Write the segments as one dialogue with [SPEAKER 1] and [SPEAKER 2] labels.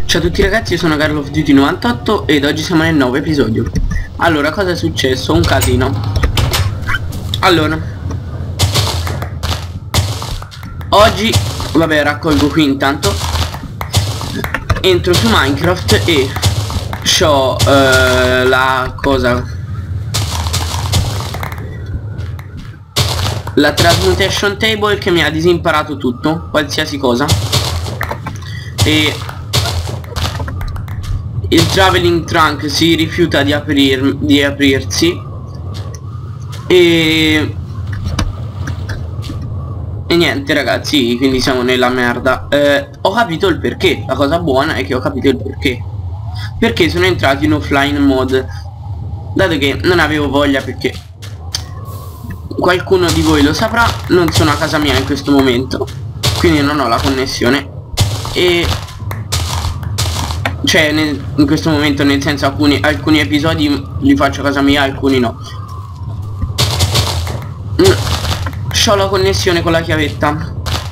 [SPEAKER 1] Ciao a tutti ragazzi, io sono Call of Duty 98 ed oggi siamo nel nuovo episodio. Allora, cosa è successo? Un casino. Allora, oggi, vabbè, raccolgo qui intanto. Entro su Minecraft e c'ho la cosa, la transmutation table che mi ha disimparato tutto, qualsiasi cosa. E il traveling trunk si rifiuta di aprirsi e niente ragazzi, quindi siamo nella merda. Ho capito il perché. La cosa buona è che ho capito il perché sono entrato in offline mode, dato che non avevo voglia, perché qualcuno di voi lo saprà, non sono a casa mia in questo momento, quindi non ho la connessione. E cioè in questo momento, nel senso, alcuni episodi li faccio a casa mia, alcuni no. C'ho la connessione con la chiavetta,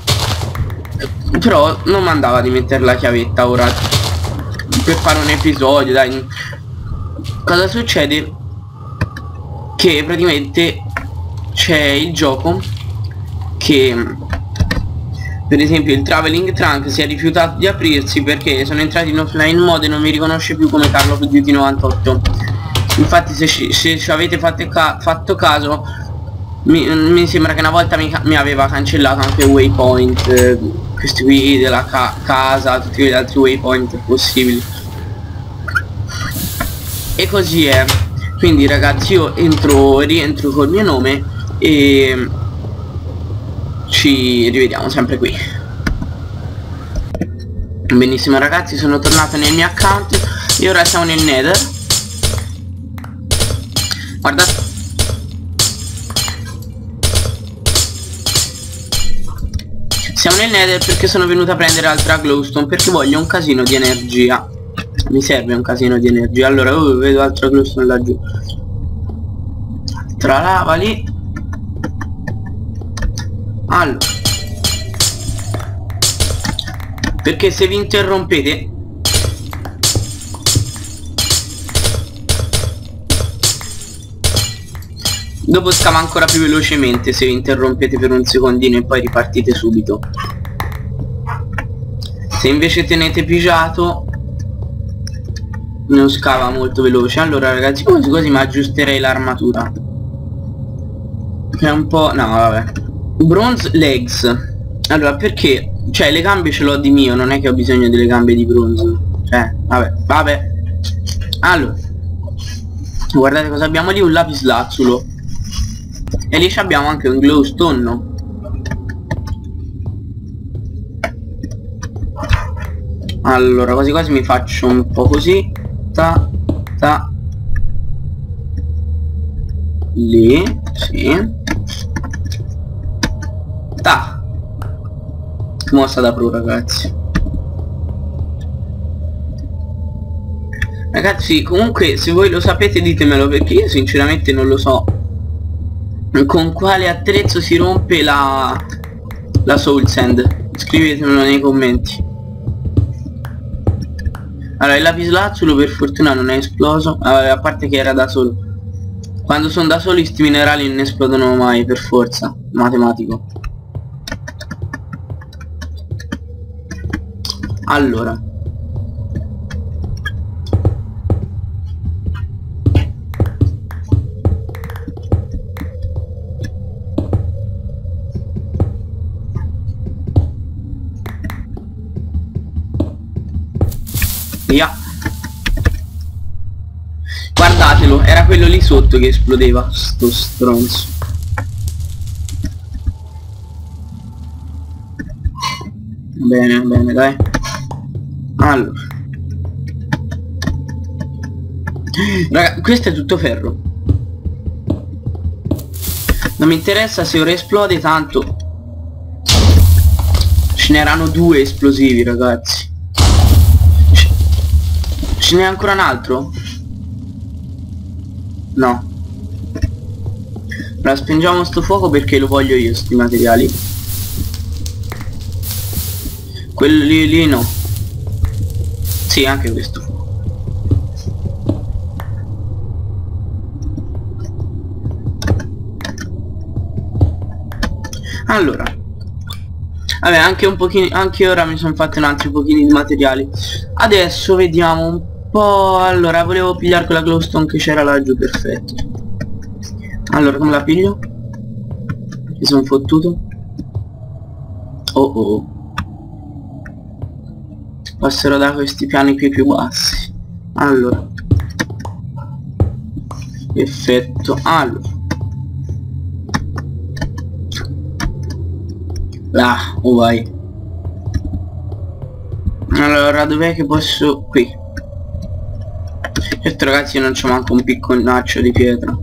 [SPEAKER 1] però non mandava di mettere la chiavetta ora per fare un episodio, dai. Cosa succede? Che praticamente c'è il gioco che, per esempio, il traveling trunk si è rifiutato di aprirsi perché sono entrati in offline mode e non mi riconosce più come Call of Duty 98. Infatti se ci avete fatto caso, mi sembra che una volta mi aveva cancellato anche waypoint, questi qui della casa, tutti gli altri waypoint possibili. E così è. Quindi ragazzi, io rientro col mio nome e ci rivediamo sempre qui. Benissimo ragazzi, sono tornato nel mio account e ora siamo nel Nether. Guardate, siamo nel Nether perché sono venuto a prendere altra glowstone, perché voglio un casino di energia. Mi serve un casino di energia. Allora, vedo altra glowstone laggiù, tra lava lì. Allora, perché se vi interrompete dopo scava ancora più velocemente, se vi interrompete per un secondino e poi ripartite subito. Se invece tenete pigiato non scava molto veloce. Allora ragazzi, così mi aggiusterei l'armatura, che è un po'... no vabbè. Bronze legs. Allora, perché, cioè, le gambe ce l'ho di mio, non è che ho bisogno delle gambe di bronzo. Cioè, vabbè. Allora, guardate cosa abbiamo lì, un lapislazzulo. E lì abbiamo anche un glowstone, no? Allora, quasi mi faccio un po' così. Lì, sì. Mossa da pro ragazzi. Ragazzi, comunque, se voi lo sapete ditemelo, perché io sinceramente non lo so con quale attrezzo si rompe la soul sand. Scrivetemelo nei commenti. Allora, il lapislazzulo per fortuna non è esploso, a parte che era da solo. Quando sono da soli sti minerali non esplodono mai, per forza, matematico. Allora, via. Guardatelo, era quello lì sotto che esplodeva, sto stronzo. Bene, dai. Allora, raga, questo è tutto ferro. Non mi interessa se ora esplode, tanto ce n'erano due esplosivi ragazzi. Ce n'è ancora un altro? No. Allora spengiamo sto fuoco perché lo voglio io, sti materiali. Quelli lì no. Sì, anche questo fu. Allora, vabbè, anche un pochino, anche ora mi sono fatti un altro pochino di materiali. Adesso vediamo un po'. Allora, volevo pigliare quella glowstone che c'era laggiù, perfetto. Allora, come la piglio? Mi sono fottuto. Oh oh. Passerò da questi piani qui più bassi. Allora, perfetto. Allora, là, oh vai. Allora, dov'è che posso? Qui. Certo ragazzi, non c'è manco un picconaccio di pietra.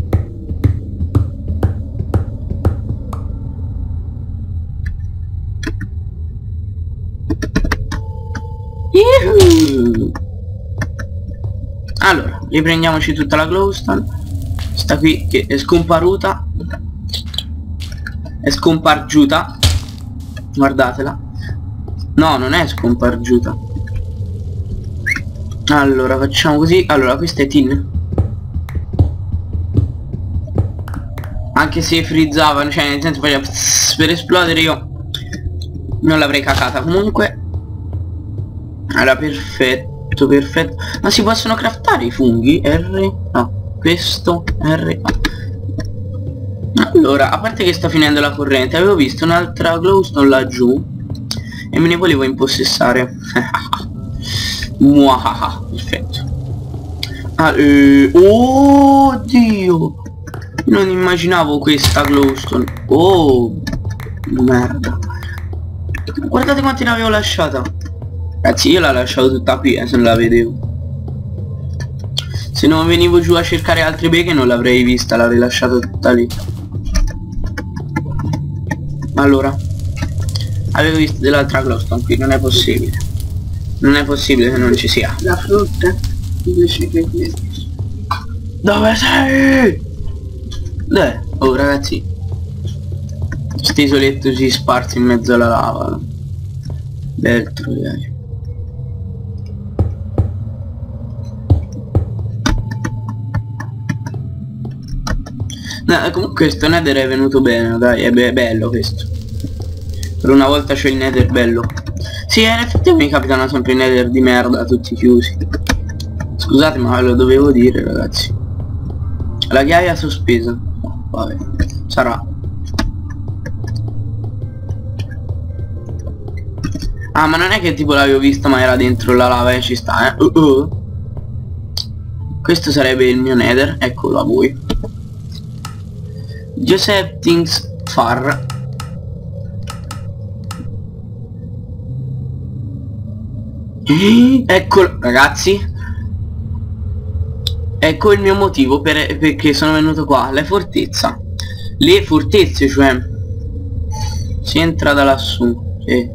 [SPEAKER 1] Allora, riprendiamoci tutta la glowstone. Sta qui che è scomparuta. È scompargiuta. Guardatela. No, non è scompargiuta. Allora, facciamo così. Allora, questa è tin. Anche se frizzavano, cioè nel senso faceva per esplodere, io non l'avrei cacata comunque. Allora, perfetto, perfetto. Ma si possono craftare i funghi? R? No, questo R. Allora, a parte che sta finendo la corrente, avevo visto un'altra glowstone laggiù e me ne volevo impossessare. Muahaha, perfetto. Oddio, non immaginavo questa glowstone. Oh, merda. Guardate quanti ne avevo lasciata. Ragazzi, io l'ho lasciato tutta qui, se non la vedevo. Se non venivo giù a cercare altre beghe non l'avrei vista, l'avrei lasciata tutta lì. Allora, avevo visto dell'altra glowstone qui, non è possibile. Non è possibile che non ci sia.
[SPEAKER 2] La frutta invece che questo.
[SPEAKER 1] Dove sei? Oh ragazzi, sto isoletto si sparsi in mezzo alla lava. Bel troiaio. No, comunque questo nether è venuto bene, dai, è bello questo. Per una volta c'è il nether bello. Sì, in effetti mi capitano sempre i nether di merda, tutti chiusi. Scusate, ma lo dovevo dire, ragazzi. La ghiaia sospesa. No, vabbè, sarà. Ah, ma non è che tipo l'avevo vista ma era dentro la lava e ci sta, Questo sarebbe il mio nether, eccolo a voi. Joseph Things Far. Eccolo ragazzi. Ecco il mio motivo perché sono venuto qua. La fortezza. Le fortezze, cioè si entra da lassù, sì.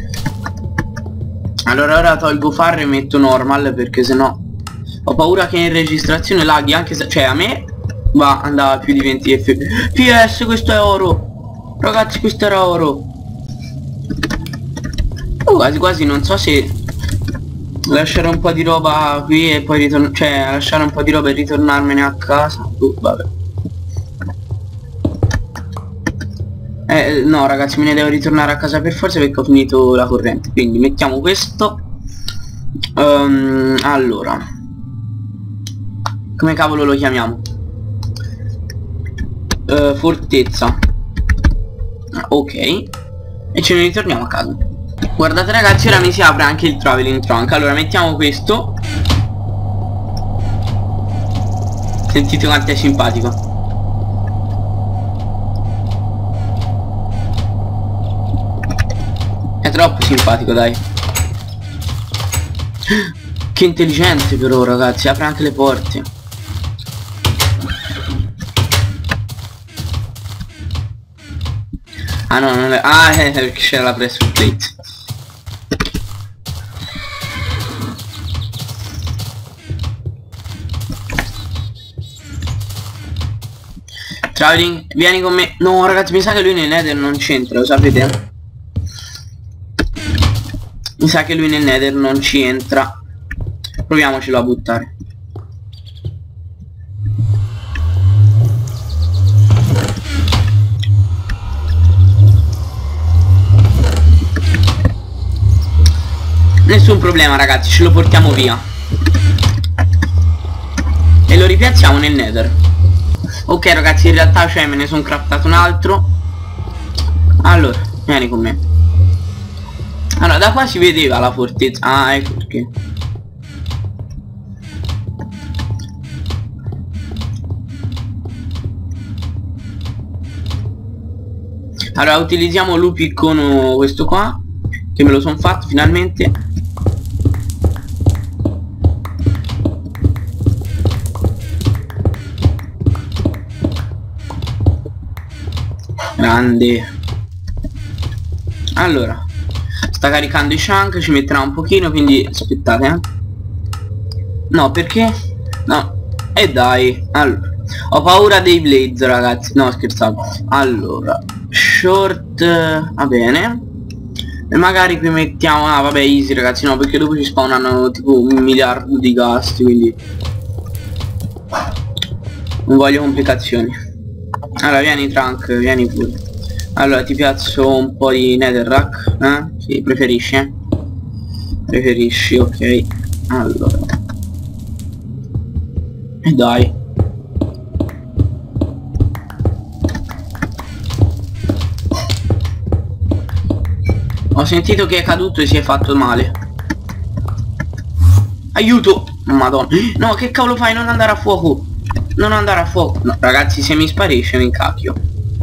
[SPEAKER 1] Allora ora tolgo Far e metto normal, perché sennò ho paura che in registrazione laghi, anche se, cioè, a me andava più di 20 fps. PS, questo è oro. Ragazzi, questo era oro. Quasi quasi non so se lasciare un po' di roba qui e poi cioè lasciare un po' di roba e ritornarmene a casa. Vabbè. No ragazzi, me ne devo ritornare a casa per forza perché ho finito la corrente. Quindi mettiamo questo. Allora, come cavolo lo chiamiamo? Fortezza. Ok. E ce ne ritorniamo a casa. Guardate ragazzi, ora mi si apre anche il traveling trunk. Allora mettiamo questo. Sentite quanto è simpatico. È troppo simpatico, dai. Che intelligente però ragazzi, apre anche le porte. Ah no, non è... Ah, perché c'era la pressure plate. Traveling, vieni con me. No ragazzi, mi sa che lui nel nether non c'entra, lo sapete? Mi sa che lui nel nether non ci entra. Proviamocelo a buttare. Nessun problema ragazzi, ce lo portiamo via. E lo ripiazziamo nel nether. Ok ragazzi, in realtà cioè me ne sono craftato un altro. Allora, vieni con me. Allora, da qua si vedeva la fortezza. Ah, ecco perché. Allora, utilizziamo l'upiccono questo qua, che me lo sono fatto finalmente. Grande. Allora, sta caricando i chunk, ci metterà un pochino, quindi aspettate, No, perché? No. E dai. Allora, ho paura dei blades ragazzi. No, scherzavo. Allora, short, va bene. E magari qui mettiamo, ah vabbè, easy ragazzi, no, perché dopo ci spawnano tipo 1 miliardo di ghast, quindi non voglio complicazioni. Allora vieni Trunk, vieni pure. Allora ti piazzo un po' di netherrack, Sì, preferisci, Preferisci, ok. Allora. E dai. Ho sentito che è caduto e si è fatto male. Aiuto! Madonna. No, che cavolo fai? Non andare a fuoco. Non andare a fuoco. No, ragazzi, se mi sparisce mi incacchio.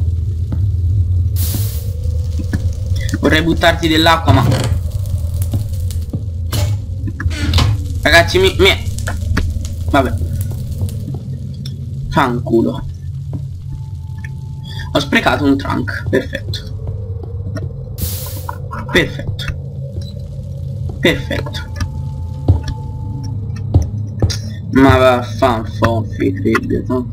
[SPEAKER 1] Vorrei buttarti dell'acqua, ma... Ragazzi, vabbè. Fanculo. Ho sprecato un trunk. Perfetto. Perfetto. Perfetto. Ma vaffanfoffi, credo, no?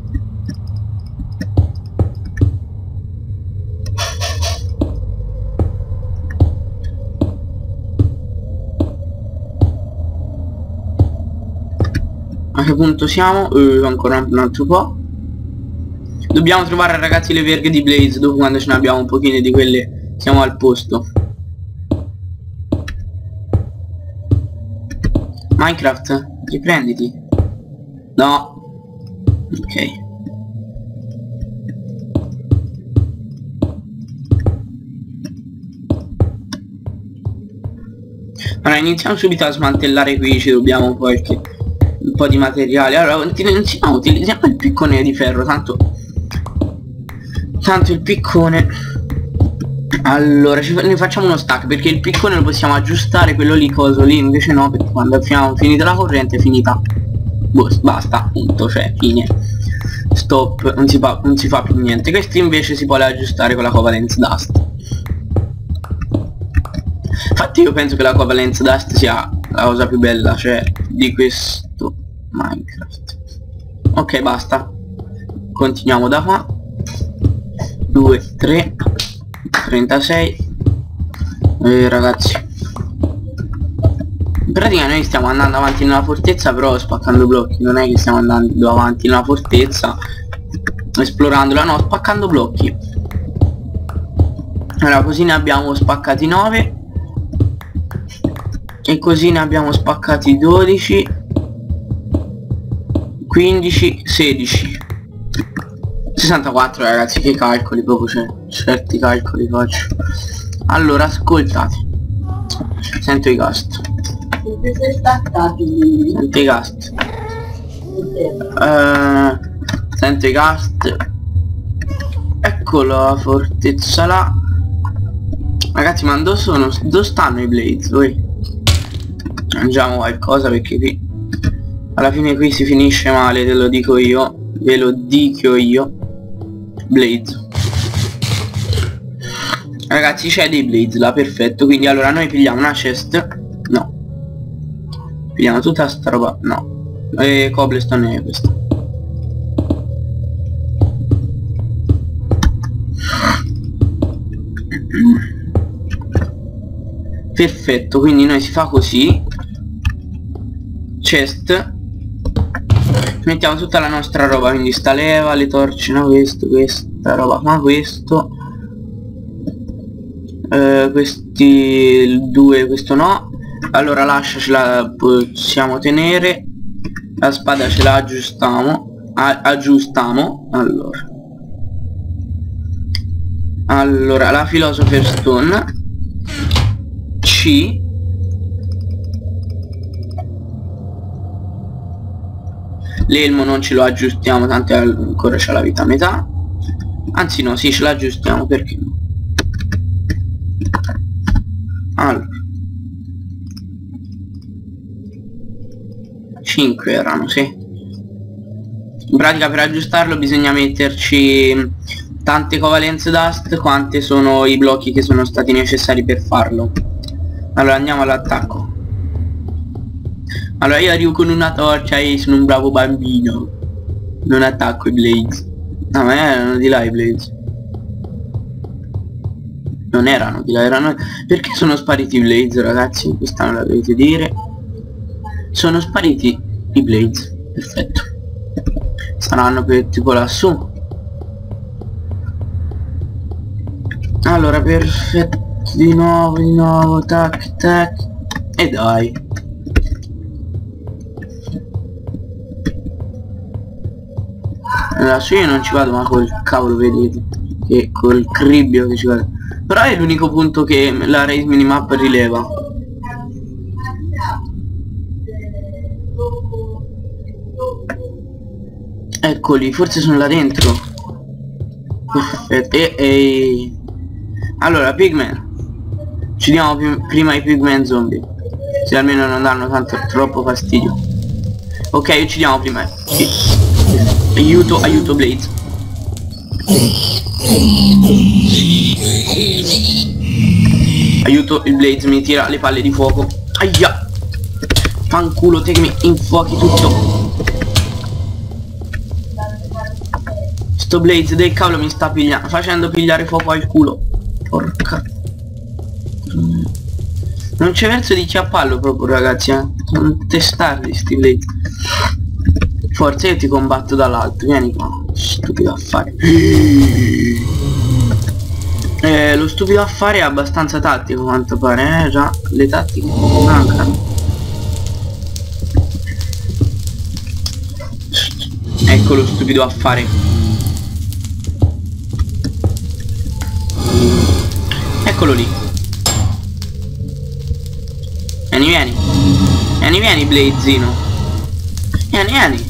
[SPEAKER 1] A che punto siamo? Ancora un altro po'. Dobbiamo trovare ragazzi le verghe di Blaze. Dopo, quando ce ne abbiamo un pochino di quelle, siamo al posto. Minecraft, riprenditi. No. Ok. Allora iniziamo subito a smantellare qui. Ci dobbiamo poi un po' di materiale. Allora utilizziamo il piccone di ferro. Tanto il piccone. Allora ne facciamo uno stack, perché il piccone lo possiamo aggiustare, quello lì coso lì invece no, perché quando abbiamo finito la corrente è finita. Basta, punto, cioè fine. Stop, non si fa più niente. Questo invece si può aggiustare con la covalence dust. Infatti io penso che la covalence dust sia la cosa più bella, cioè, di questo Minecraft. Ok, basta. Continuiamo da qua. 2, 3 36. Ragazzi, in pratica noi stiamo andando avanti nella fortezza, però spaccando blocchi. Non è che stiamo andando avanti nella fortezza esplorandola, no, spaccando blocchi. Allora, così ne abbiamo spaccati 9 e così ne abbiamo spaccati 12, 15, 16, 64 ragazzi. Che calcoli proprio, cioè, certi calcoli faccio. Allora ascoltate, sento i ghast. Sento i ghast. Sento i ghast. Ecco la fortezza là. Ragazzi, ma dove stanno i blades? Voi mangiamo qualcosa, perché qui alla fine qui si finisce male, te lo dico io. Ve lo dico io. Blades. Ragazzi, c'è dei blades là, perfetto. Quindi allora noi pigliamo una chest. No, pigliamo tutta sta roba. No, cobblestone è questa. Perfetto, quindi noi si fa così. chest. Mettiamo tutta la nostra roba, quindi sta leva, le torce, no, questo, questa roba, ma questo, questi due, questo no. Allora l'ascia ce la possiamo tenere, la spada ce la aggiustiamo, allora la Philosopher's Stone, C. L'elmo non ce lo aggiustiamo, tanto ancora c'è la vita a metà. Anzi no, sì, ce l'aggiustiamo, perché no? Allora 5 erano, sì. In pratica per aggiustarlo bisogna metterci tante covalence dust quante sono i blocchi che sono stati necessari per farlo. Allora andiamo all'attacco. Allora io arrivo con una torcia e sono un bravo bambino. Non attacco i blades. No, ma erano di là i blades. Non erano di là, erano... Perché sono spariti i blades, ragazzi? Questa me la dovete dire. Sono spariti i blades. Perfetto. Saranno per tipo lassù. Allora, perfetto. Di nuovo, tac, tac. E dai. Lassù io non ci vado, ma col cavolo vedete che col cribbio che ci vado. Però è l'unico punto che la race minimap rileva. Eccoli, forse sono là dentro. Perfetto. Allora pigmen, ci diamo prima i pigmen zombie, se almeno non danno tanto troppo fastidio. Ok, uccidiamo prima. Aiuto Blades. Aiuto, il Blades mi tira le palle di fuoco. Aia! Fanculo te che mi infuochi tutto. Sto Blades del cavolo mi sta facendo pigliare fuoco al culo. Porca. Non c'è verso di chiapparlo proprio, ragazzi, eh. Sono testardi sti Blades. Forza, io ti combatto dall'alto, vieni qua. Stupido affare. Lo stupido affare è abbastanza tattico, a quanto pare, già le tattiche mancano. Ecco lo stupido affare. Eccolo lì. Vieni Blazino. Vieni.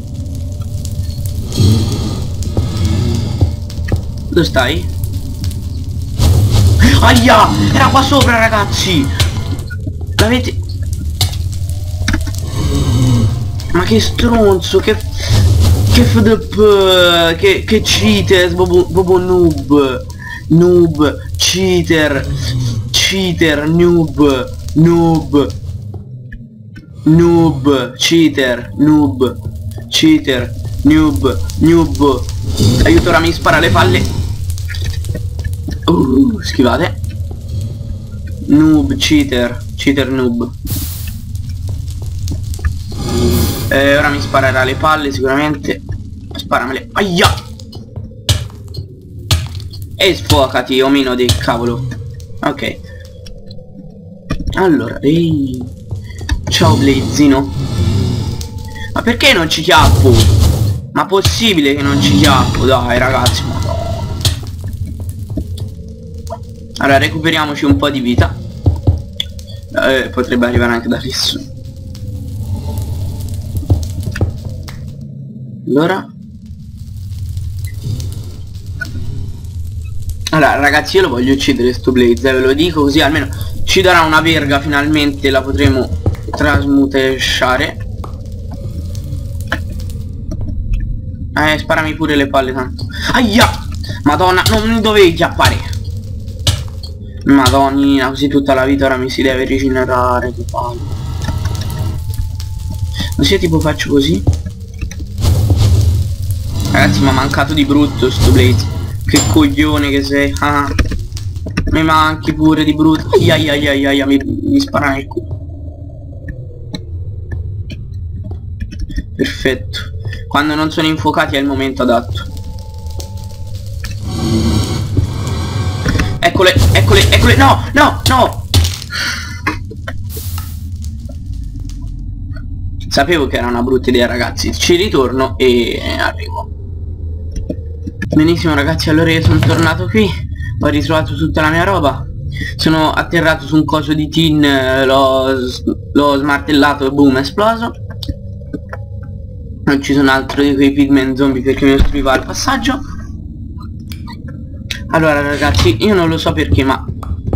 [SPEAKER 1] Dove stai? Aia! Era qua sopra, ragazzi! L'avete... Ma che stronzo! Che FDP! Che cheater! Bobo noob! Noob! Cheater! Cheater! Noob! Noob! Noob! Cheater! Noob! Cheater! Noob! Noob! Aiuto, ora mi spara le palle! Schivate. Noob, cheater noob. Ora mi sparerà le palle sicuramente. Sparamele. Aia! E sfocati, omino del cavolo. Ok. Allora, ciao Blazino. Ma perché non ci chiappo? Ma possibile che non ci chiappo? Dai ragazzi, ma no. Allora recuperiamoci un po' di vita. Potrebbe arrivare anche da adesso. Allora ragazzi, io lo voglio uccidere sto Blaze, ve lo dico, così almeno ci darà una verga, finalmente la potremo trasmutesciare. Sparami pure le palle tanto. Aia! Madonna, non mi dovevi chiappare. Madonna, così tutta la vita ora mi si deve rigenerare, che palle. Ma se tipo faccio così? Ragazzi, mi ha mancato di brutto sto Blaze. Che coglione che sei. Ah, mi manchi pure di brutto. Aia, mi spara nel culo. Perfetto. Quando non sono infuocati è il momento adatto. Eccole, eccole, eccole. No, no, no. Sapevo che era una brutta idea, ragazzi. Ci ritorno e arrivo. Benissimo, ragazzi, allora io sono tornato qui. Ho ritrovato tutta la mia roba. Sono atterrato su un coso di tin, l'ho smartellato e boom, è esploso. Non ci sono altro di quei pigmen zombie perché mi ostruiva il passaggio. Allora, ragazzi, io non lo so perché, ma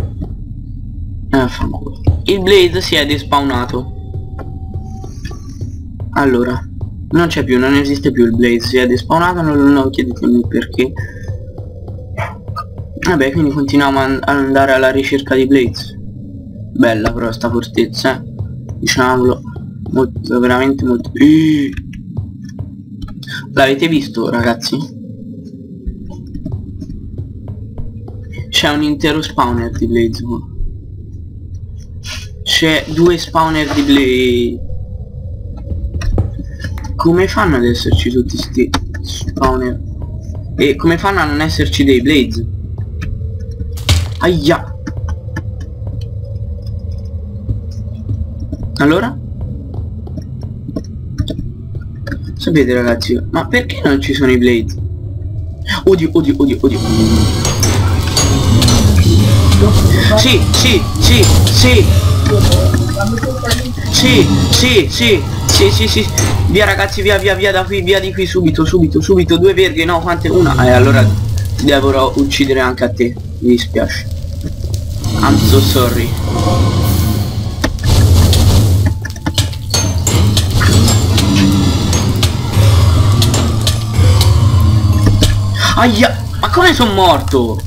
[SPEAKER 1] fanculo. Il Blaze si è despawnato. Allora, non c'è più, non esiste più il Blaze, si è despawnato, non chiedetemi perché. Vabbè, quindi continuiamo ad andare alla ricerca di Blaze. Bella però sta fortezza, diciamolo. Molto, veramente molto. L'avete visto, ragazzi? C'è un intero spawner di Blaze. C'è 2 spawner di Blaze. Come fanno ad esserci tutti sti spawner? E come fanno a non esserci dei Blaze? Aia. Allora? Sapete, ragazzi, ma perché non ci sono i Blaze? Oddio, oddio, oddio, oddio. Sì, sì, sì, sì. Sì, sì, sì. Sì, sì, sì. Via, ragazzi, via, via, via da qui, via di qui, subito, subito, subito. 2 verghe, no, quante? Una. Allora devo uccidere anche a te. Mi dispiace. I'm so sorry. Aia! Ma come sono morto?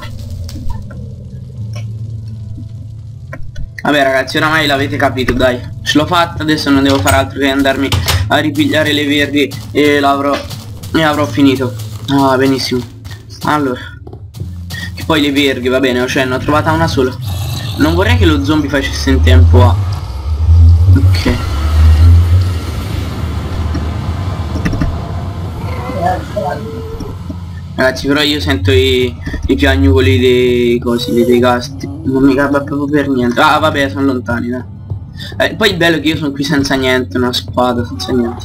[SPEAKER 1] Vabbè, ragazzi, oramai l'avete capito, dai. Ce l'ho fatta, adesso non devo fare altro che andarmi a ripigliare le verghe e avrò finito. Ah, benissimo. Allora, che poi le verghe, va bene, cioè ne ho trovata una sola. Non vorrei che lo zombie facesse in tempo a... Ok. Ragazzi, però io sento i piagnucoli dei cosi, dei gasti. Non mi capisco proprio per niente. Ah, vabbè, sono lontani, dai. Poi il bello è che io sono qui senza niente, una spada, senza niente.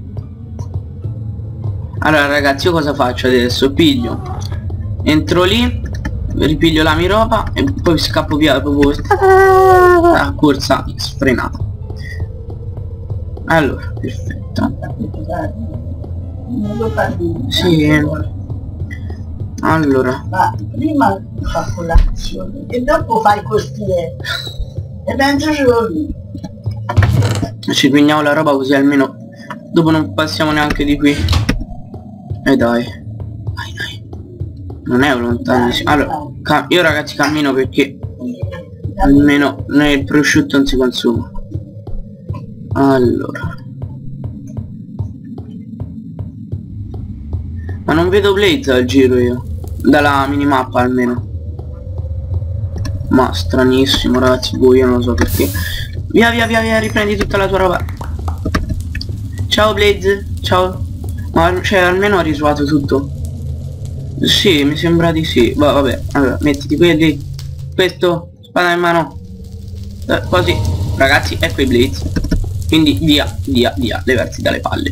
[SPEAKER 1] Allora, ragazzi, io cosa faccio adesso? Piglio, entro lì, ripiglio la mia roba e poi scappo via proprio a corsa sfrenata. Allora, perfetto. Sì. Allora,
[SPEAKER 2] ma prima fa colazione e dopo fai costiere e mezzogiorno
[SPEAKER 1] ci prendiamo la roba così almeno dopo non passiamo neanche di qui. E dai, dai, dai, non è lontanissimo. Allora, io, ragazzi, cammino perché almeno il prosciutto non si consuma. Allora, ma non vedo Blaze al giro io, dalla minimappa almeno. Ma stranissimo, ragazzi, io non lo so perché. Via, via, via, via, riprendi tutta la tua roba. Ciao Blaze, ciao. Ma cioè almeno ho risolto tutto. Sì, mi sembra di sì. Vabbè, allora, mettiti quelli. Questo, spada in mano. Così, ragazzi, ecco i Blaze. Quindi via, via, via, levarsi dalle palle.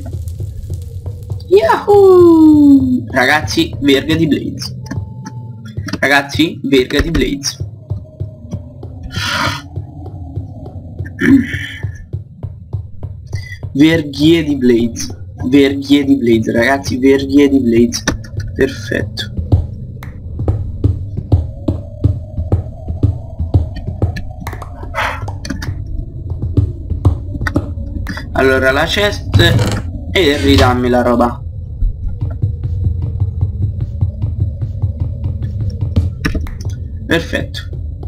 [SPEAKER 1] Yahoo! Ragazzi, verga di Blaze. Ragazzi, verga di Blaze. Verghie di Blaze. Verghie di Blaze, ragazzi, verghie di Blaze. Perfetto. Allora, la chest e ridammi la roba. Perfetto.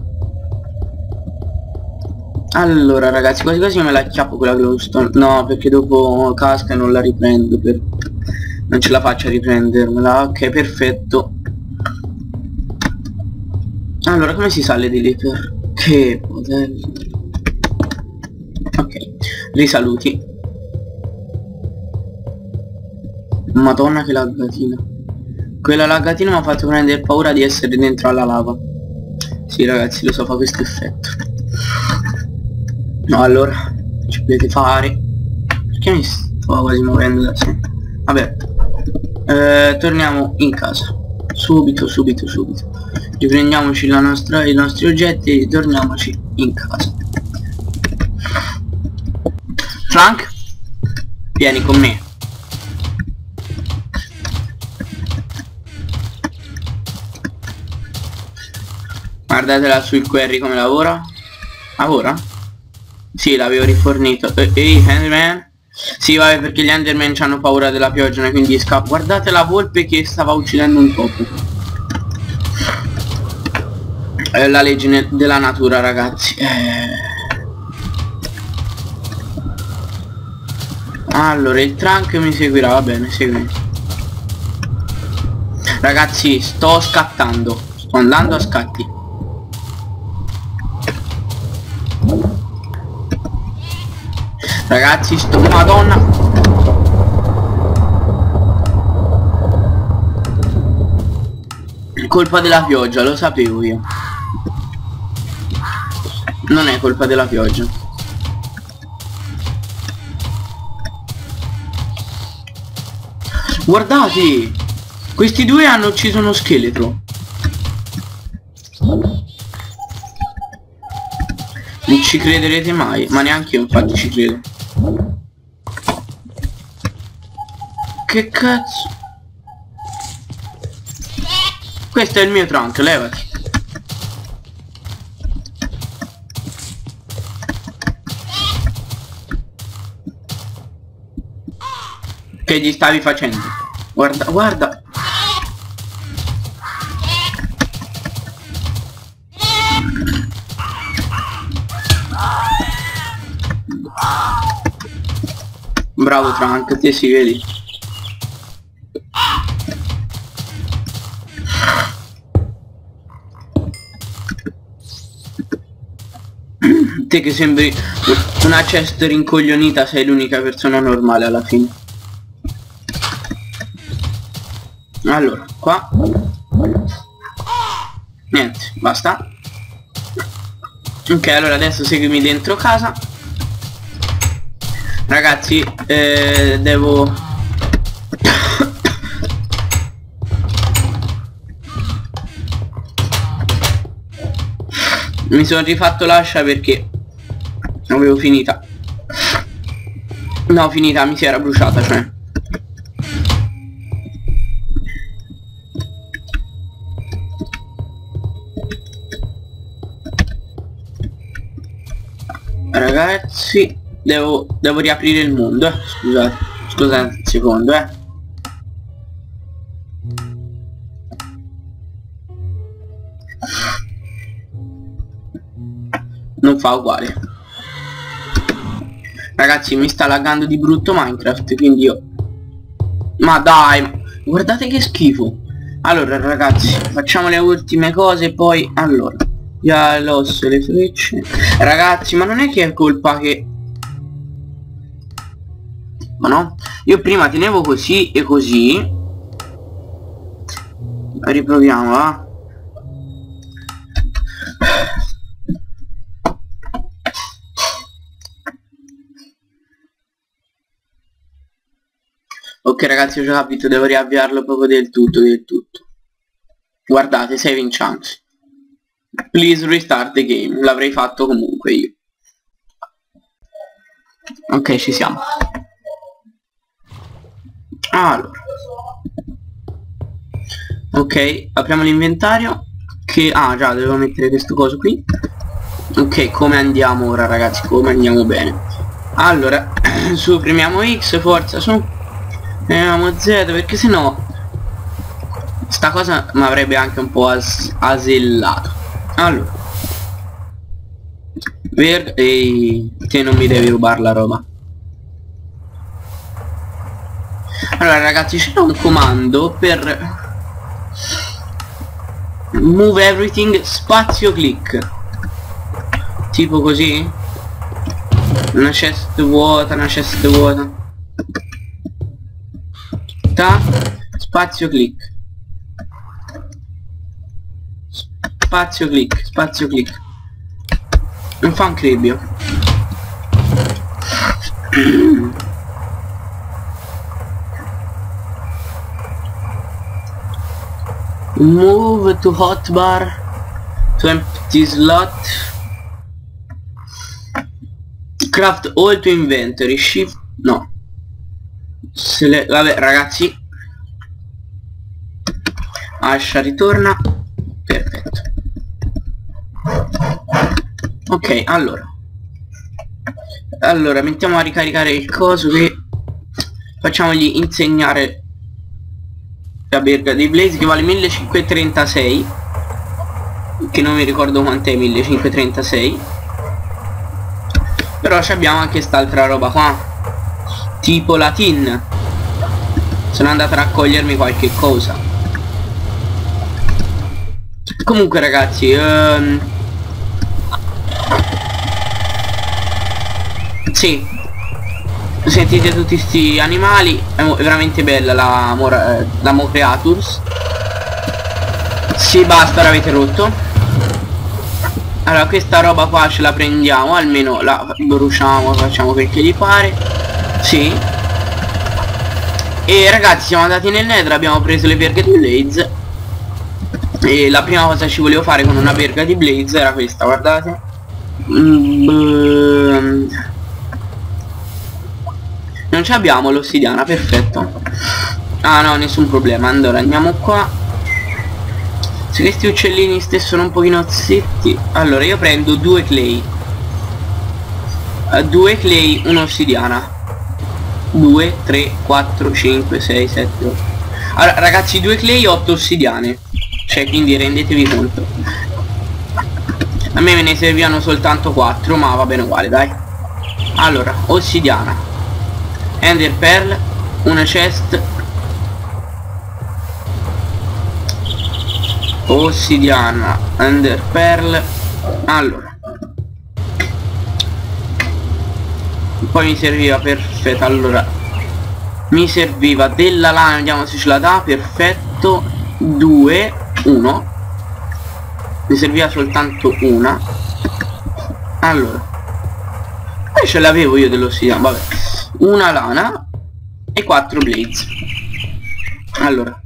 [SPEAKER 1] Allora, ragazzi, quasi quasi me la acchiappo quella glowstone. No, perché dopo casca e non la riprendo, non ce la faccio a riprendermela. Ok, perfetto. Allora, come si sale di lì per... Che potere. Ok, risaluti. Madonna che laggatina. Quella laggatina mi ha fatto prendere paura di essere dentro alla lava. Sì ragazzi, lo so, fa questo effetto. No, allora ci dovete fare. Perché mi sto quasi muovendo da sé? Vabbè, torniamo in casa. Subito. Riprendiamoci i nostri oggetti e ritorniamoci in casa. Frank, vieni con me. Guardatela sul query come lavora. Lavora? Sì, l'avevo rifornito. Ehi, Enderman. Sì, vabbè, perché gli Enderman hanno paura della pioggia, quindi scappa. Guardate la volpe che stava uccidendo un topo. È la legge della natura, ragazzi. Allora, il trunk mi seguirà, va bene, segui. Ragazzi, sto scattando. Sto andando a scatti. Ragazzi, sto... Madonna. Colpa della pioggia, lo sapevo io. Non è colpa della pioggia. Guardate, questi due hanno ucciso uno scheletro. Non ci crederete mai, ma neanche io infatti ci credo. Che cazzo? Questo è il mio trunk, levati. Che gli stavi facendo? Guarda, guarda. Bravo Trunk, te si vedi. Te che sembri una chest rincoglionita, sei l'unica persona normale alla fine. Allora, qua niente, basta. Ok, allora adesso seguimi dentro casa. Ragazzi, devo... Mi sono rifatto l'ascia perché avevo finita. No, finita, mi si era bruciata, cioè. Ragazzi, devo riaprire il mondo, scusate un secondo, non fa uguale. Ragazzi, mi sta laggando di brutto Minecraft, quindi io... Ma dai, guardate che schifo. Allora ragazzi, facciamo le ultime cose, poi... Allora, via l'osso, le frecce. Ragazzi, ma non è che è colpa che... Ma no? Io prima tenevo così e così. Riproviamo, va? Ok ragazzi, ho già capito, devo riavviarlo proprio del tutto. Guardate, saving chance. Please restart the game. L'avrei fatto comunque io. Ok, ci siamo. Allora. Ok, apriamo l'inventario. Che... Ah già, devo mettere questo coso qui. Ok, come andiamo ora ragazzi? Come andiamo bene? Allora, su, premiamo X, forza, su. Z, perché sennò sta cosa mi avrebbe anche un po' asellato. Allora, ehi, te non mi devi rubare la roba. Allora ragazzi, c'era un comando per move everything spazio click, tipo così. Una chest vuota, una chest vuota. sta, spazio clic, spazio clic, spazio clic. Non fa un cribbio. Move to hotbar to empty slot. Craft all to inventory. Shift. No. Vabbè ragazzi. Ascia ritorna. Perfetto. Ok, allora mettiamo a ricaricare il coso che facciamogli insegnare la berga dei Blaze che vale 1536, che non mi ricordo quant'è 1536, però abbiamo anche st'altra roba qua, tipo la tin. Sono andato a raccogliermi qualche cosa. Comunque ragazzi, sì, sentite tutti sti animali, è veramente bella la Mo Creatures. Sì, basta, l'avete rotto. Allora questa roba qua ce la prendiamo, almeno la bruciamo, facciamo quel che gli pare. Sì. E ragazzi siamo andati nel Nether, abbiamo preso le verghe di Blaze. E la prima cosa che ci volevo fare con una verga di Blaze era questa, guardate. Non ci abbiamo l'ossidiana, perfetto. Ah no, nessun problema. Allora andiamo qua. Se questi uccellini stessero un pochino zitti. Allora io prendo 2 clay, 2 clay, un'ossidiana. 2, 3, 4, 5, 6, 7, 8. Allora ragazzi, 2 clay, 8 ossidiane. Cioè quindi rendetevi conto. A me ne servivano soltanto 4, ma va bene uguale, dai. Allora, ossidiana, Ender Pearl, una chest, ossidiana, Ender Pearl. Allora poi mi serviva, perfetto, allora mi serviva della lana, vediamo se ce la dà, perfetto, 2, 1, mi serviva soltanto una. Allora ce l'avevo io dell'ossidiana, vabbè, una lana e 4 blades. Allora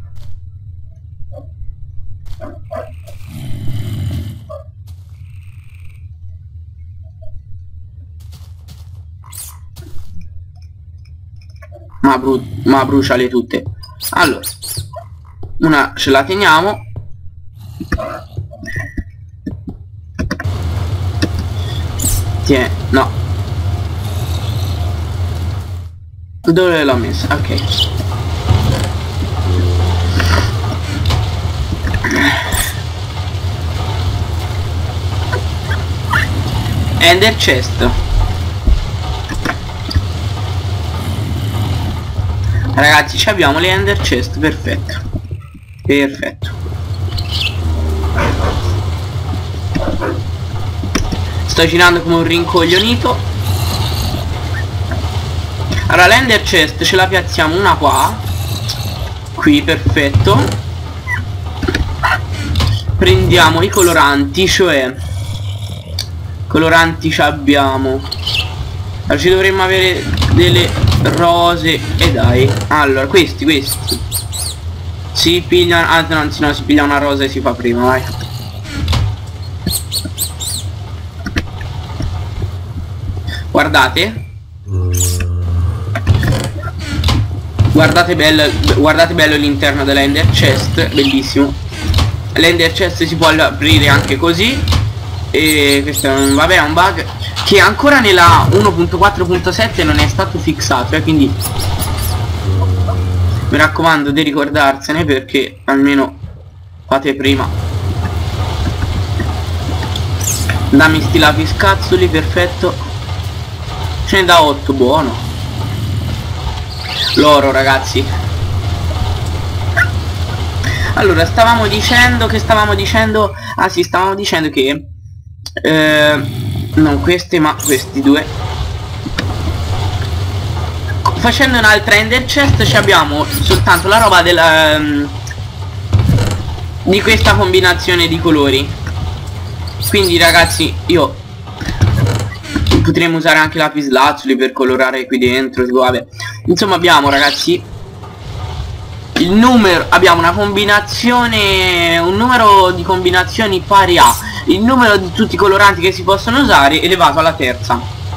[SPEAKER 1] ma bruciale tutte. Allora una ce la teniamo. No, dove l'ho messa? Ok. Ender chest. Ragazzi, ci abbiamo le ender chest, perfetto. Perfetto. Sto girando come un rincoglionito. Allora l'ender chest ce la piazziamo una qua. Qui, perfetto. Prendiamo i coloranti, cioè coloranti ci abbiamo. Allora ci dovremmo avere delle rose. E dai. Allora questi si pigliano. Anzi no, si piglia una rosa e si fa prima, vai. Guardate. Guardate bello l'interno della ender chest, bellissimo. L'ender chest si può aprire anche così. E questo è un, vabbè, è un bug che ancora nella 1.4.7 non è stato fissato, quindi mi raccomando di ricordarsene, perché almeno fate prima. Dammi sti lapis cazzoli, perfetto. Ce ne da 8, buono. L'oro, ragazzi. Allora stavamo dicendo ah sì, stavamo dicendo che non queste ma questi due facendo un'altra ender chest ci abbiamo soltanto la roba della di questa combinazione di colori. Quindi ragazzi, io potremmo usare anche lapislazzuli per colorare qui dentro, tipo, vabbè. Insomma abbiamo, ragazzi, il numero, abbiamo una combinazione, un numero di combinazioni pari a il numero di tutti i coloranti che si possono usare elevato alla terza.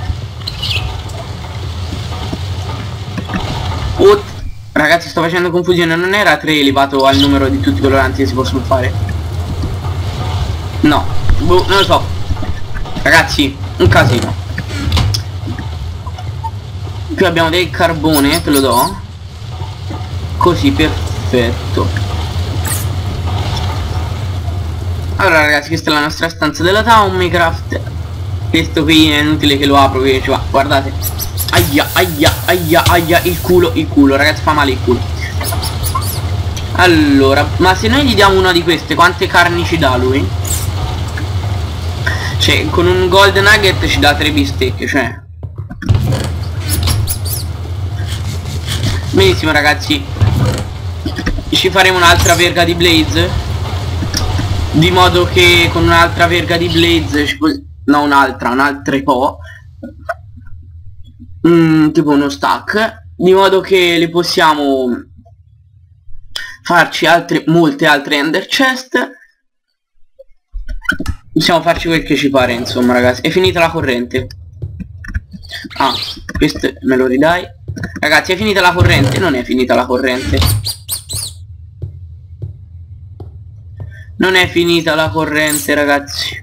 [SPEAKER 1] Ragazzi, sto facendo confusione, non era 3 elevato al numero di tutti i coloranti che si possono fare? No, boh, non lo so. Ragazzi, un casino. Qui abbiamo del carbone, te lo do. Così, perfetto. Allora ragazzi, questa è la nostra stanza della Tommycraft. Questo qui è inutile che lo apro, che ci va, guardate. Aia, aia, aia, aia, il culo, ragazzi, fa male il culo. Allora, ma se noi gli diamo una di queste, quante carni ci dà lui? Cioè, con un gold nugget ci dà 3 bistecche, cioè. Benissimo ragazzi, ci faremo un'altra verga di blaze, di modo che con un'altra verga di blaze no, un'altra po', tipo uno stack, di modo che le possiamo farci molte altre ender chest. Possiamo farci quel che ci pare, insomma ragazzi. È finita la corrente. Ah, questo me lo ridai. Ragazzi, è finita la corrente? Non è finita la corrente. Non è finita la corrente, ragazzi.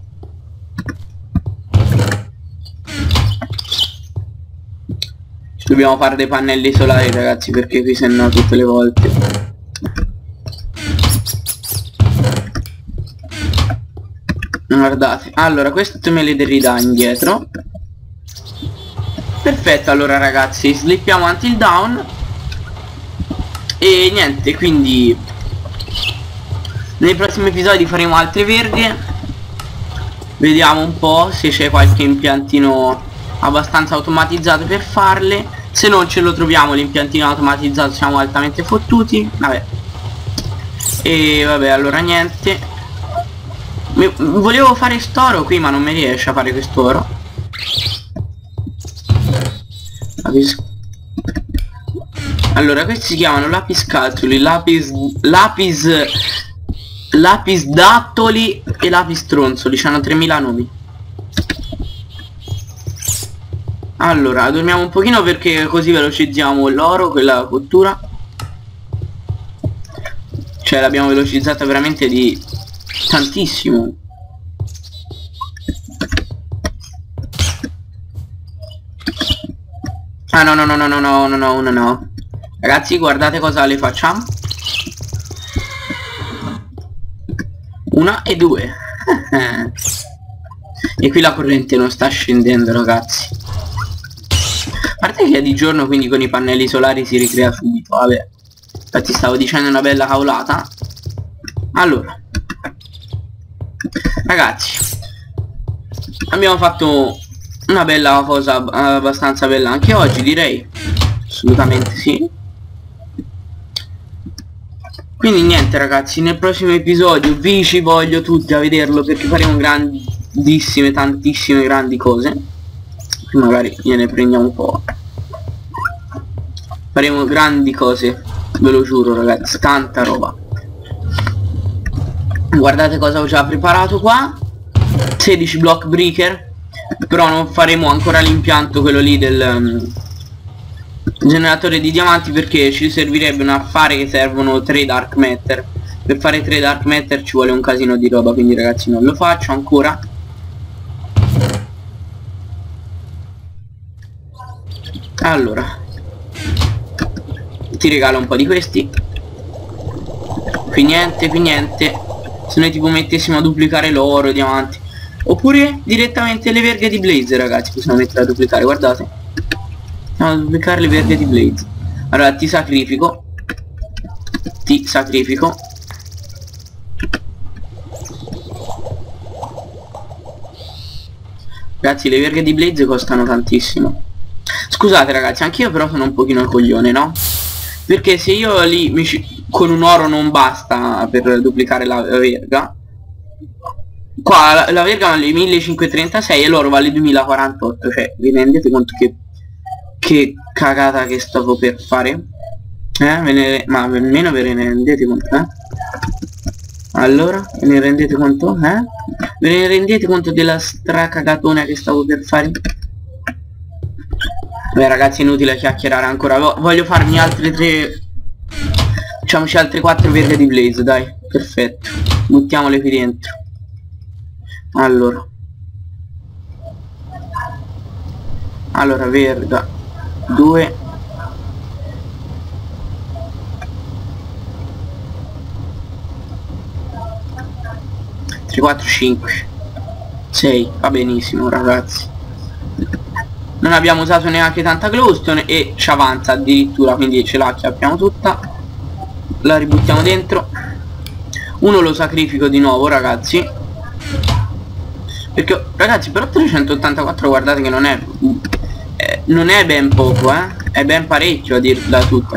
[SPEAKER 1] Dobbiamo fare dei pannelli solari, ragazzi, perché qui se no tutte le volte. Guardate, allora questo me le ridà indietro. Perfetto, allora ragazzi, slippiamo until down. E niente, quindi nei prossimi episodi faremo altre verghe. Vediamo un po' se c'è qualche impiantino abbastanza automatizzato per farle. Se non ce lo troviamo l'impiantino automatizzato, siamo altamente fottuti. Vabbè. E vabbè, allora niente. Volevo fare storo qui, ma non mi riesce a fare quest'oro. Allora, questi si chiamano lapiscazzoli, lapisdattoli e lapistronzoli. C'hanno 3000 nomi. Allora, dormiamo un pochino perché così velocizziamo l'oro, quella cottura. Cioè l'abbiamo velocizzata veramente di tantissimo. Ah no. Ragazzi, guardate cosa le facciamo. 1 e 2. E qui la corrente non sta scendendo, ragazzi. A parte che è di giorno, quindi con i pannelli solari si ricrea subito. Vabbè, infatti stavo dicendo una bella cavolata. Allora ragazzi, abbiamo fatto una bella cosa, abbastanza bella anche oggi, direi. Assolutamente sì. Quindi niente ragazzi, nel prossimo episodio vi ci voglio tutti a vederlo, perché faremo grandissime, tantissime grandi cose. Magari gliene prendiamo un po'. Faremo grandi cose, ve lo giuro ragazzi, tanta roba. Guardate cosa ho già preparato qua. 16 block breaker. Però non faremo ancora l'impianto, quello lì del generatore di diamanti, perché ci servirebbe un affare che servono 3 dark matter. Per fare 3 dark matter ci vuole un casino di roba, quindi ragazzi non lo faccio ancora. Allora, ti regalo un po' di questi. Qui niente. Se noi tipo mettessimo a duplicare l'oro, i diamanti, oppure direttamente le verghe di blaze, ragazzi, possiamo mettere a duplicare, guardate. Andiamo a duplicare le verghe di blaze. Allora ti sacrifico. Ragazzi, le verghe di blaze costano tantissimo. Scusate ragazzi, anch'io però sono un pochino coglione, no? Perché se io lì con un oro non basta per duplicare la verga, qua la verga vale 1536 e l'oro vale 2048. Cioè, vi rendete conto che cagata che stavo per fare? Ma almeno ve ne rendete conto, Allora, ve ne rendete conto, Ve ne rendete conto della stracagatona che stavo per fare? Beh ragazzi, è inutile chiacchierare ancora. Voglio farmi altre 3. Facciamoci altre 4 verghe di blaze, dai. Perfetto. Buttiamole qui dentro. Allora verga 2. 3, 4, 5, 6. Va benissimo ragazzi. Non abbiamo usato neanche tanta glowstone e ci avanza addirittura, quindi ce la acchiappiamo tutta. La ributtiamo dentro. Uno lo sacrifico di nuovo ragazzi, perché ragazzi per 384 guardate che non è ben poco, è ben parecchio a dirla tutta,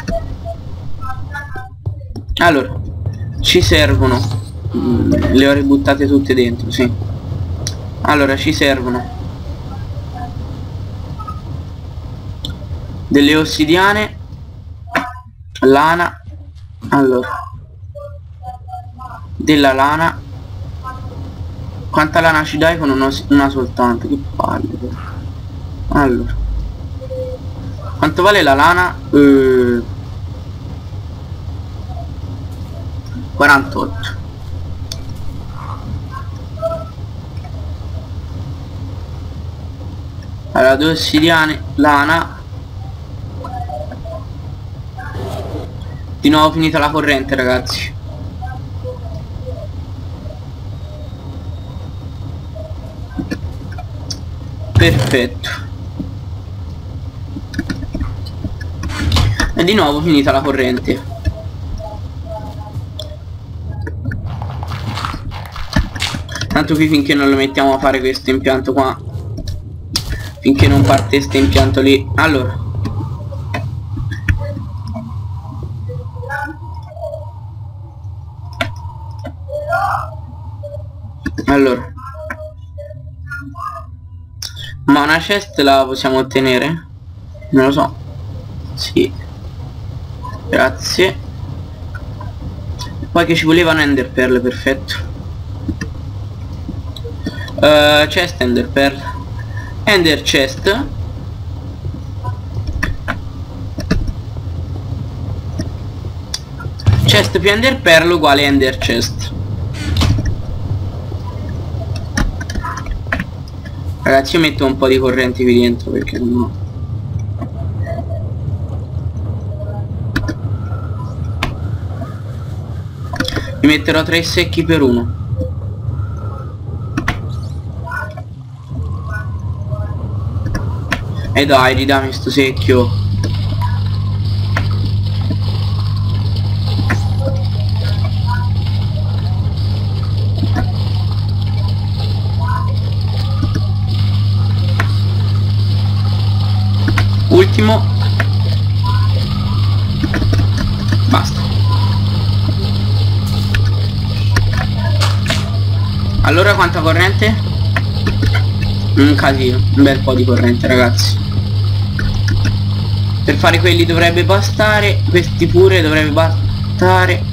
[SPEAKER 1] Allora ci servono, le ho ributtate tutte dentro, sì. Allora ci servono delle ossidiane, lana, allora della lana. Quanta lana ci dai con una soltanto? Che palle. Allora quanto vale la lana? 48. Allora 2 ossidiane, lana. Di nuovo finita la corrente ragazzi. Perfetto. E di nuovo finita la corrente. Tanto qui finché non lo mettiamo a fare questo impianto qua, finché non parte questo impianto lì. Allora ma una chest la possiamo ottenere? Non lo so. Sì, grazie. Poi che ci volevano ender pearl, perfetto. Chest ender pearl, ender chest. Chest più ender pearl uguale ender chest. Ragazzi io metto un po' di corrente qui dentro perché no. Mi metterò 3 secchi per 1. E dai, ridammi sto secchio. Ultimo. Basta. Allora quanta corrente? Un casino, un bel po' di corrente ragazzi. Per fare quelli dovrebbe bastare, questi pure dovrebbe bastare.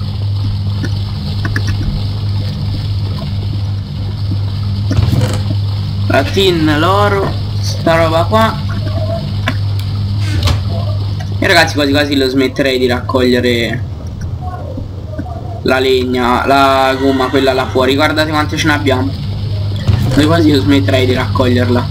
[SPEAKER 1] La tin, l'oro, sta roba qua. E ragazzi quasi quasi lo smetterei di raccogliere la legna, la gomma, quella là fuori. Guardate quante ce ne abbiamo. Quasi quasi io smetterei di raccoglierla.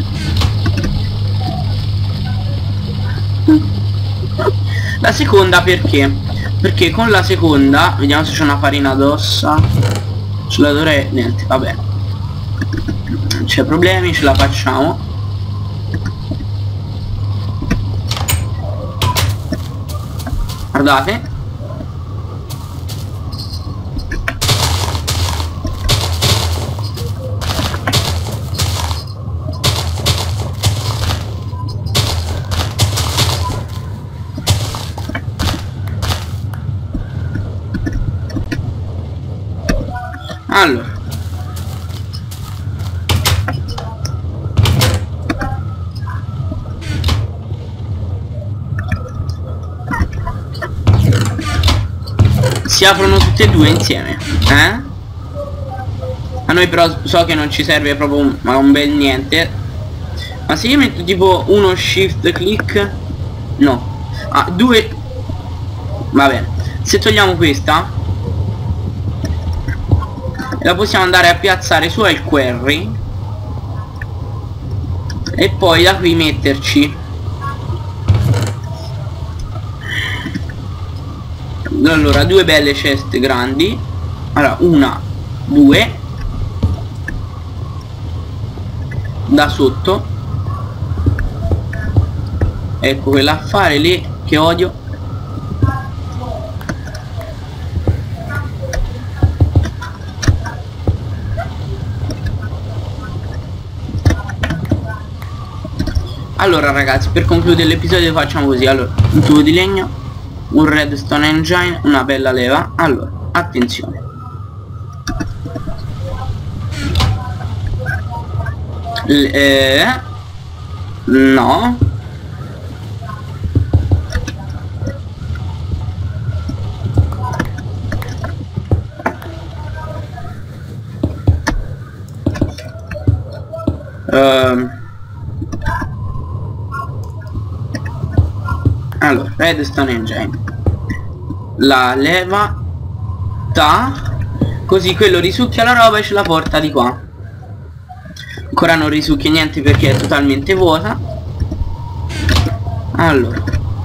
[SPEAKER 1] La seconda perché? Perché con la seconda, vediamo se c'è una farina addosso. Ce la dovrei... niente, vabbè. Non c'è problemi, ce la facciamo. Guardate. Allora, si aprono tutte e due insieme, eh? A noi però so che non ci serve proprio un bel niente. Ma se io metto tipo uno shift click, no, due, va bene. Se togliamo questa la possiamo andare a piazzare su al quarry e poi da qui metterci allora due belle ceste grandi. Allora, una, due da sotto, ecco quell'affare lì che odio. Allora ragazzi, per concludere l'episodio facciamo così. Allora, un tubo di legno, un redstone engine, una bella leva. Allora, attenzione, no, allora, redstone engine, la leva così quello risucchia la roba e ce la porta di qua. Ancora non risucchia niente perché è totalmente vuota. Allora,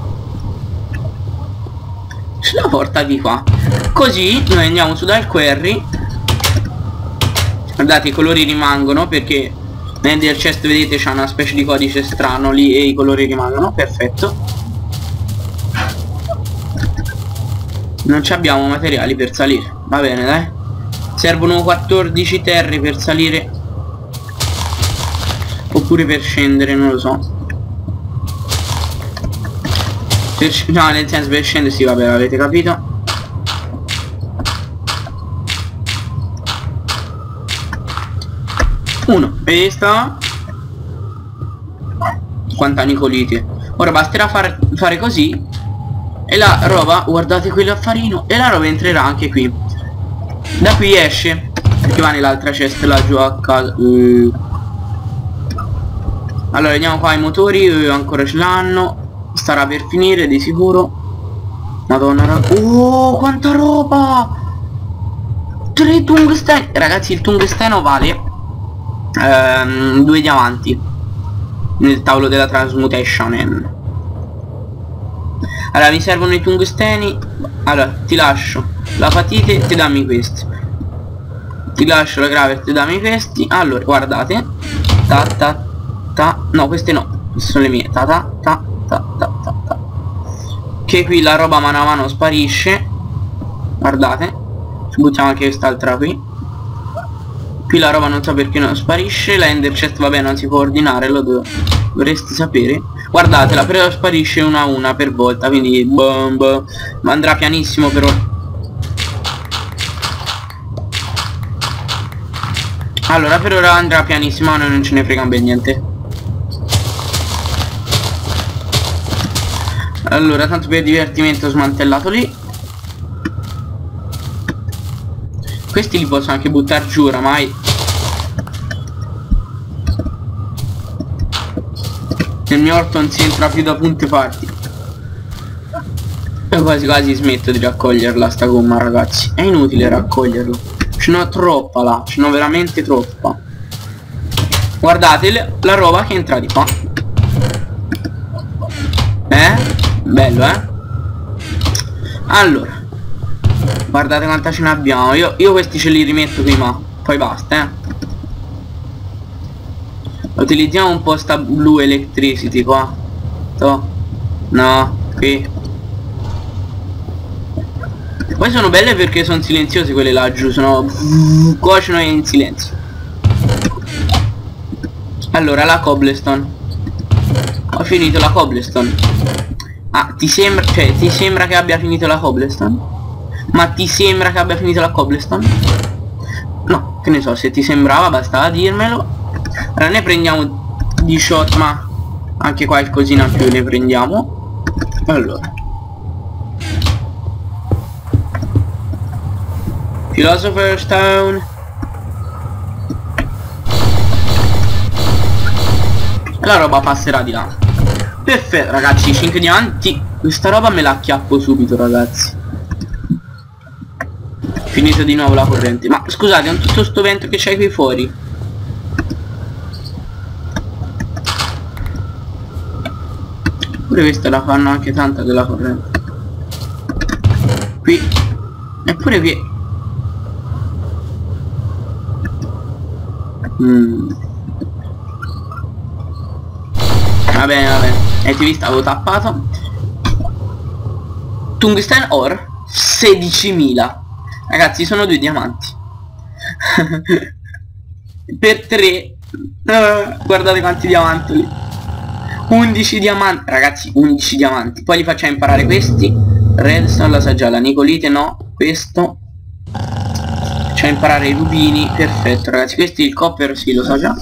[SPEAKER 1] ce la porta di qua. Così noi andiamo su dal quarry. Guardate, i colori rimangono perché nel chest vedete c'è una specie di codice strano lì e i colori rimangono. Perfetto. Non ci abbiamo materiali per salire. Va bene, dai. Servono 14 terre per salire, oppure per scendere, non lo so. No, nel senso per scendere, sì, vabbè, avete capito. Uno, visto? Quanta nicolite. Ora basterà fare così e la roba, guardate quell'affarino, e la roba entrerà anche qui. Da qui esce, perché va nell'altra cesta laggiù a casa. Allora vediamo qua i motori, ancora ce l'hanno. Starà per finire di sicuro. Madonna, oh, quanta roba! 3 tungsteni. Ragazzi, il tungsteno vale 2 diamanti nel tavolo della transmutation. Allora mi servono i tungsteni. Allora ti lascio la patite, ti dammi questi. Ti lascio la gravel, ti dammi questi. Allora guardate, no, queste no, queste sono le mie. Che qui la roba mano a mano sparisce. Guardate, ci buttiamo anche quest'altra qui. Qui la roba non so perché non sparisce. La ender chest vabbè non si può ordinare, lo dovresti sapere. Guardatela, però sparisce una a una per volta, quindi ma andrà pianissimo per ora. Allora per ora andrà pianissimo, ma noi non ce ne frega ben niente. Allora tanto per divertimento ho smantellato lì. Questi li posso anche buttare giù oramai. Nel mio orto non si entra più da punte parti. E quasi quasi smetto di raccoglierla sta gomma, ragazzi. È inutile raccoglierla. Ce n'ho troppa là, ce n'ho veramente troppa. Guardate la roba che entra di qua. Bello, Allora guardate quanta ce ne abbiamo. Io questi ce li rimetto prima, poi basta, Utilizziamo un po' sta blue electricity qua. No, qui. Poi sono belle perché sono silenziosi quelle laggiù, cuociono in silenzio. Allora la cobblestone. Ho finito la cobblestone. Ah, ti sembra che abbia finito la cobblestone? Ma ti sembra che abbia finito la cobblestone? No, che ne so, se ti sembrava bastava dirmelo. Allora ne prendiamo 18, ma anche qualcosina più ne prendiamo. Allora Philosopher's Stone. La roba passerà di là. Perfetto ragazzi, 5 diamanti. Questa roba me la acchiappo subito ragazzi. Finito di nuovo la corrente. Ma scusate, con tutto sto vento che c'è qui fuori. Pure questa la fanno anche tanta della corrente. Qui. Eppure qui. Va bene, va bene. Avete visto, avevo tappato. Tungsten ore 16.000. Ragazzi, sono 2 diamanti. Per 3. Guardate quanti diamantoli. 11 diamanti. Ragazzi, 11 diamanti. Poi li facciamo imparare questi. Redstone la sa già, la nicolite no. Questo. Facciamo imparare i rubini. Perfetto ragazzi. Questi il copper sì lo sa già.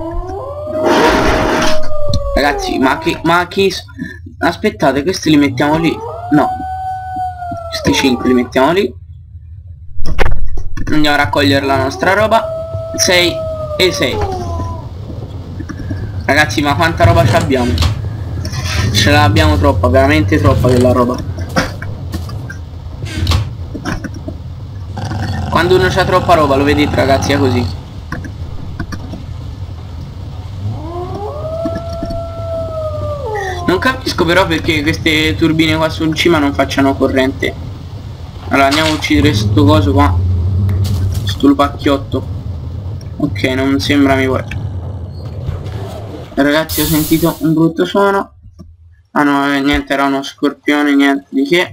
[SPEAKER 1] Ragazzi, ma che... Aspettate, questi li mettiamo lì. No. Questi 5 li mettiamo lì. Andiamo a raccogliere la nostra roba. 6 e 6. Ragazzi, ma quanta roba ci abbiamo? Ce l'abbiamo troppa, veramente troppa della roba. Quando uno c'ha troppa roba, lo vedete ragazzi, è così. Non capisco però perché queste turbine qua su in cima non facciano corrente. Allora andiamo a uccidere sto coso qua. Sto lupacchiotto. Ok, non sembra mi vuole. Ragazzi, ho sentito un brutto suono. Ah no, niente, era uno scorpione, niente di che.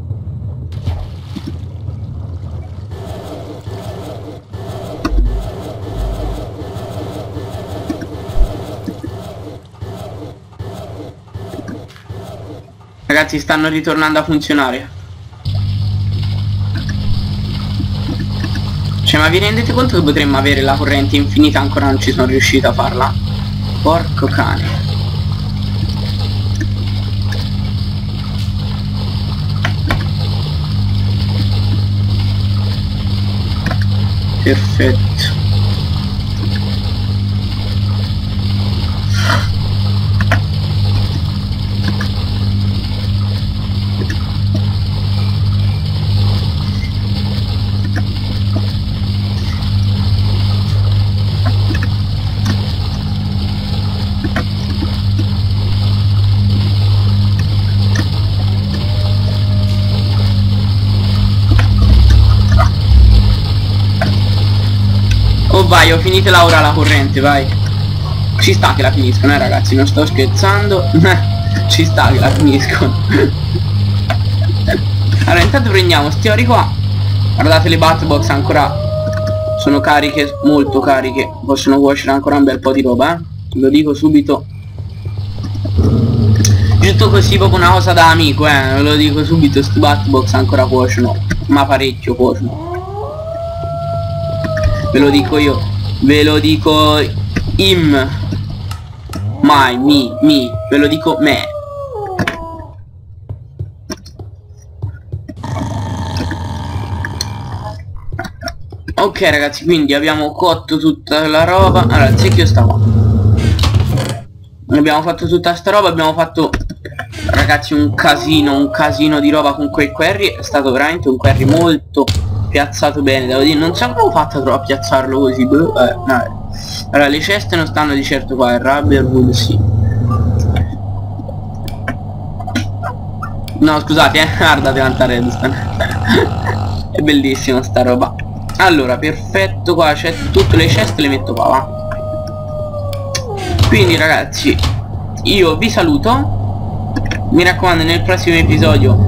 [SPEAKER 1] Ragazzi, stanno ritornando a funzionare. Cioè, ma vi rendete conto che potremmo avere la corrente infinita? Ancora non ci sono riuscito a farla. Porco cane. Perfetto. Oh vai, ho finito ora la corrente, vai. Ci sta che la finiscono, ragazzi, non sto scherzando. Ci sta che la finiscono. Allora intanto prendiamo sti ori qua. Guardate, le batbox ancora sono cariche, molto cariche. Possono cuocere ancora un bel po' di roba, lo dico subito. Giusto così, proprio una cosa da amico, ve lo dico subito, sti batbox ancora cuociono. Ma parecchio cuociono. Ve lo dico io, ve lo dico mi, ve lo dico me. Ok ragazzi, quindi abbiamo cotto tutta la roba. Allora, il secchio sta qua. Abbiamo fatto tutta sta roba, abbiamo fatto ragazzi un casino di roba con quei quarry. È stato veramente un quarry molto piazzato bene, devo dire. Non so come ho fatto a piazzarlo così. No. Allora, le ceste non stanno di certo qua. Il rubber wood sì. No scusate, guardate quanta redstone. È bellissima sta roba. Allora, perfetto, qua c'è tutte le ceste, le metto qua, va. Quindi ragazzi, io vi saluto. Mi raccomando, nel prossimo episodio,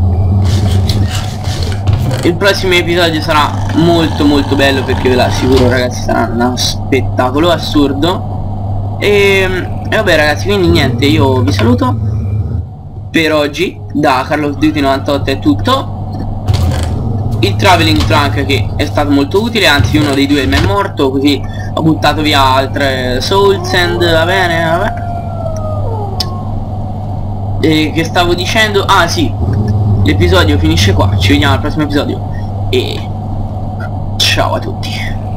[SPEAKER 1] il prossimo episodio sarà molto bello, perché ve l'assicuro ragazzi, sarà uno spettacolo assurdo. E vabbè ragazzi, quindi niente, io vi saluto. Per oggi da Carlo of Duty 98 è tutto. il traveling trunk, che è stato molto utile, anzi uno dei due mi è morto, così ho buttato via altre souls and va bene, vabbè. E che stavo dicendo? Ah sì, l'episodio finisce qua, ci vediamo al prossimo episodio e ciao a tutti.